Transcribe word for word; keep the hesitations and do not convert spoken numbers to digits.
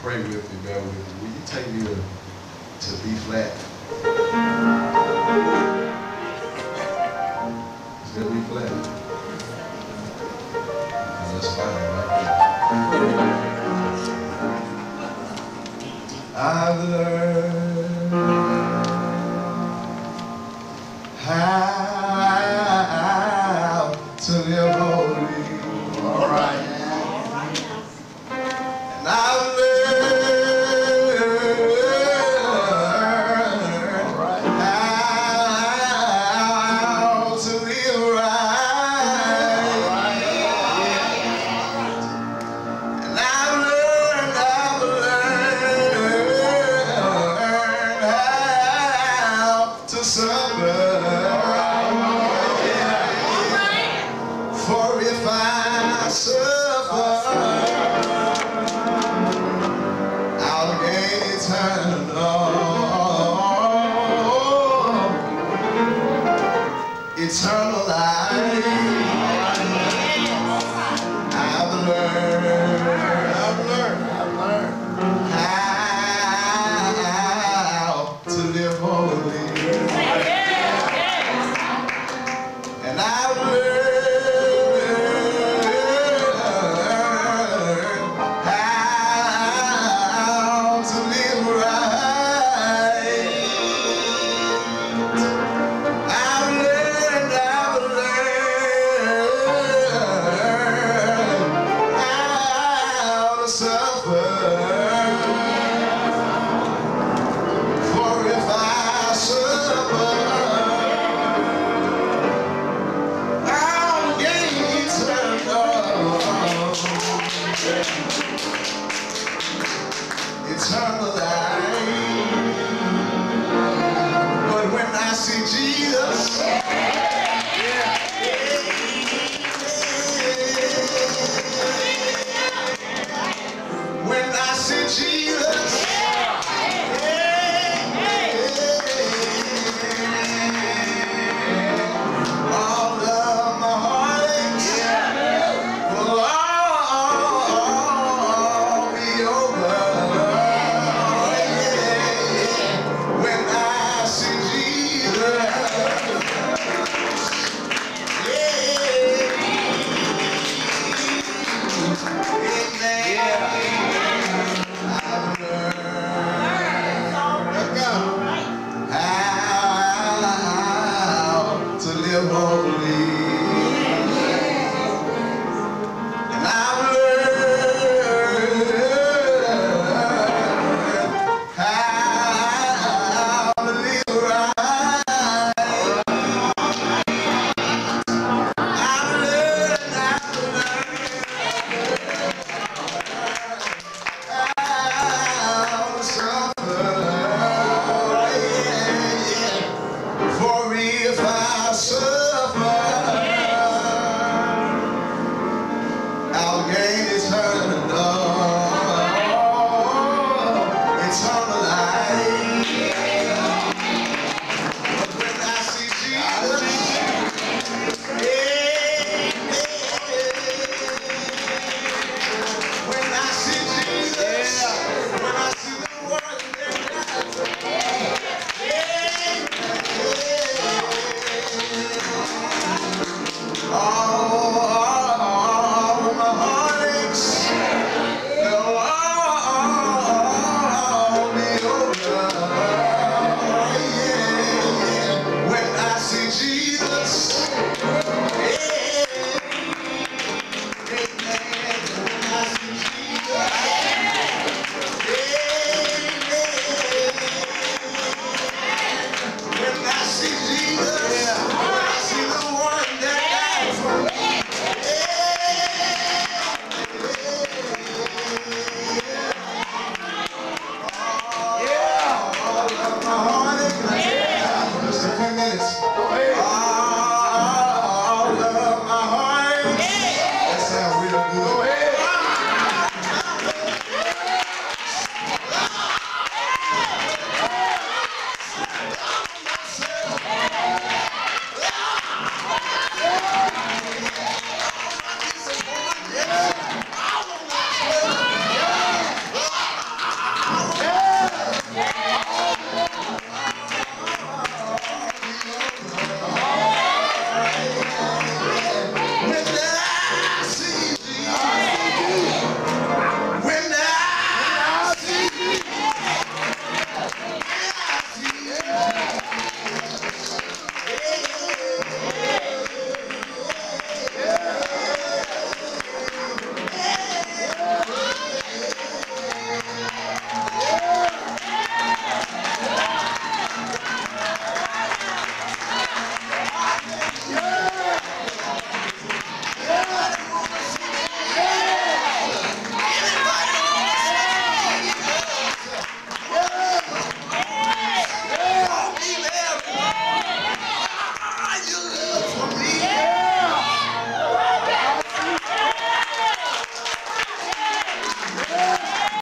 pray with me, bear with me. Will you take me to, to B flat? Is that B flat? And that's fine, right there. I've learned how to live holy. All right. And I've learned how to live right. And I've learned, I've learned how to suffer. For if I suffer, I'll gain eternal, eternal life. I've learned, I've learned, I've learned how to live holy. And I've learned eternal life.